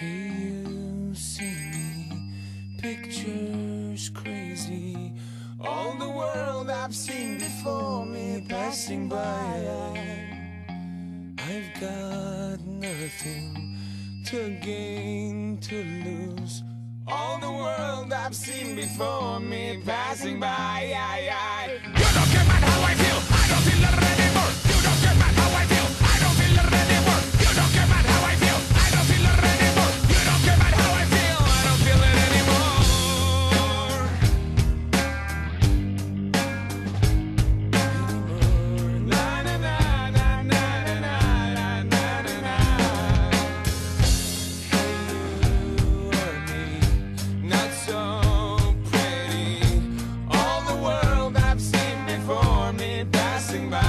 Hey, you see me, pictures crazy, all the world I've seen before me passing by. I've got nothing to gain, to lose, all the world I've seen before me passing by. You don't care about how I feel, I don't feel it anymore. You don't care about how I feel, I don't feel it anymore. You don't care about how I feel, I don't feel it anymore. You don't care about how I feel, I don't feel it anymore. Na na na na na na na na na na. Hey, you or me, not so pretty. All the world I've seen before me passing by.